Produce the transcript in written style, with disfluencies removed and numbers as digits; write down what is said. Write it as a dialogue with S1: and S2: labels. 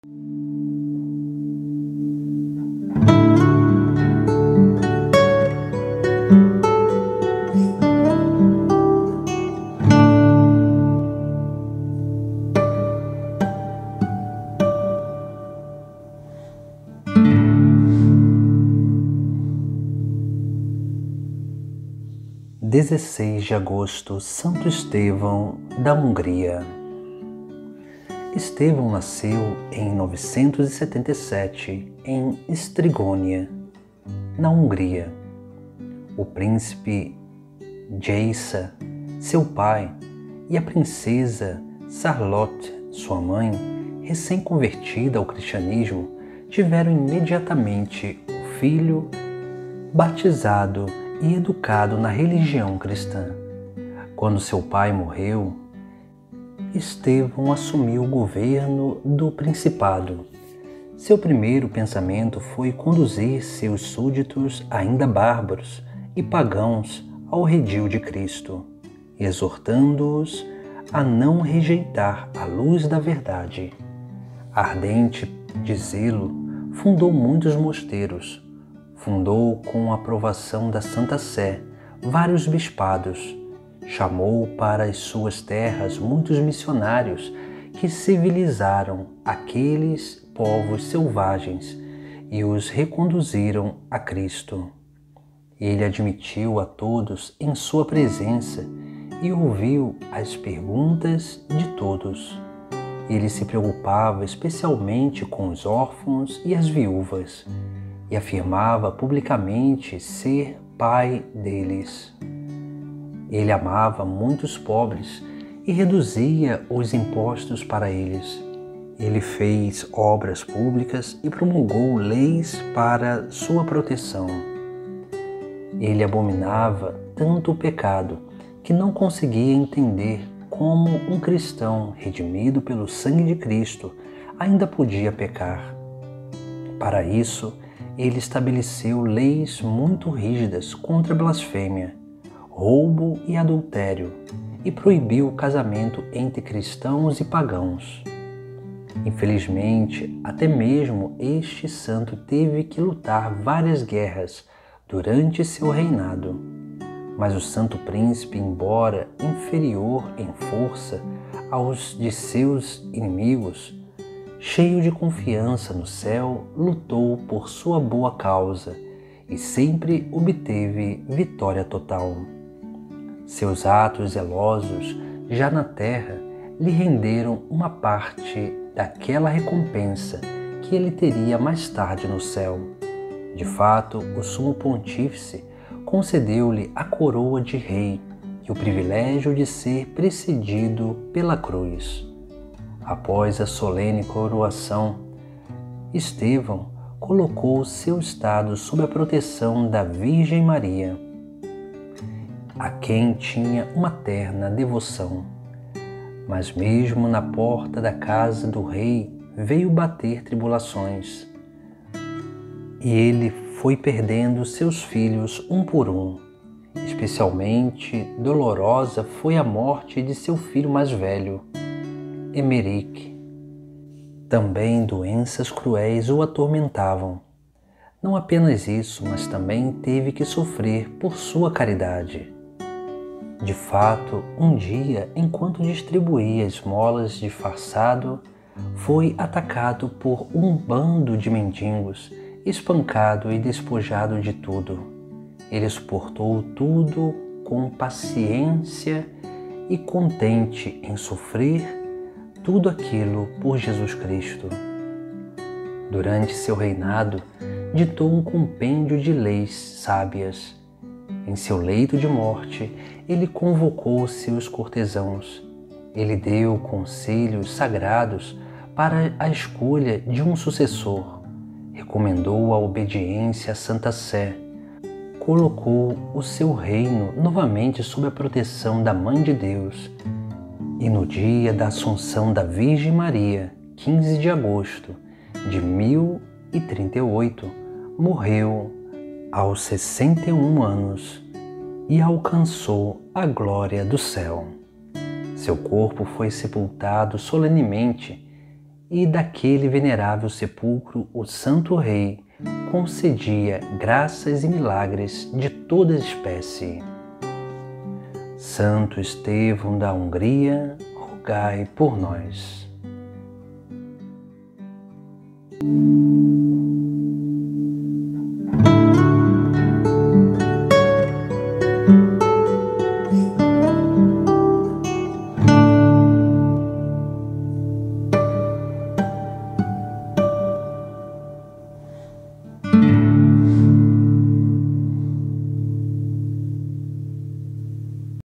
S1: 16 de agosto, Santo Estevão, da Hungria. Estevão nasceu em 977 em Estrigônia, na Hungria. O príncipe Gyesa, seu pai, e a princesa Charlotte, sua mãe, recém-convertida ao cristianismo, tiveram imediatamente o filho batizado e educado na religião cristã. Quando seu pai morreu, Estevão assumiu o governo do principado. Seu primeiro pensamento foi conduzir seus súditos, ainda bárbaros e pagãos, ao redil de Cristo, exortando-os a não rejeitar a luz da verdade. Ardente de zelo, fundou muitos mosteiros. Fundou, com a aprovação da Santa Sé, vários bispados. Chamou para as suas terras muitos missionários que civilizaram aqueles povos selvagens e os reconduziram a Cristo. Ele admitiu a todos em sua presença e ouviu as perguntas de todos. Ele se preocupava especialmente com os órfãos e as viúvas, e afirmava publicamente ser pai deles. Ele amava muitos pobres e reduzia os impostos para eles. Ele fez obras públicas e promulgou leis para sua proteção. Ele abominava tanto o pecado que não conseguia entender como um cristão redimido pelo sangue de Cristo ainda podia pecar. Para isso, ele estabeleceu leis muito rígidas contra a blasfêmia, roubo e adultério, e proibiu o casamento entre cristãos e pagãos. Infelizmente, até mesmo este santo teve que lutar várias guerras durante seu reinado. Mas o santo príncipe, embora inferior em força aos de seus inimigos, cheio de confiança no céu, lutou por sua boa causa e sempre obteve vitória total. Seus atos zelosos, já na terra, lhe renderam uma parte daquela recompensa que ele teria mais tarde no céu. De fato, o sumo pontífice concedeu-lhe a coroa de rei e o privilégio de ser precedido pela cruz. Após a solene coroação, Estevão colocou seu estado sob a proteção da Virgem Maria, a quem tinha uma terna devoção. Mas mesmo na porta da casa do rei veio bater tribulações, e ele foi perdendo seus filhos um por um. Especialmente dolorosa foi a morte de seu filho mais velho, Emeric. Também doenças cruéis o atormentavam. Não apenas isso, mas também teve que sofrer por sua caridade. De fato, um dia, enquanto distribuía esmolas disfarçado, foi atacado por um bando de mendigos, espancado e despojado de tudo. Ele suportou tudo com paciência e contente em sofrer tudo aquilo por Jesus Cristo. Durante seu reinado, ditou um compêndio de leis sábias. Em seu leito de morte, ele convocou seus cortesãos. Ele deu conselhos sagrados para a escolha de um sucessor. Recomendou a obediência à Santa Sé. Colocou o seu reino novamente sob a proteção da Mãe de Deus. E no dia da Assunção da Virgem Maria, 15 de agosto de 1038, morreu aos 61 anos e alcançou a glória do céu. Seu corpo foi sepultado solenemente e daquele venerável sepulcro o Santo Rei concedia graças e milagres de toda espécie. Santo Estevão da Hungria, rogai por nós.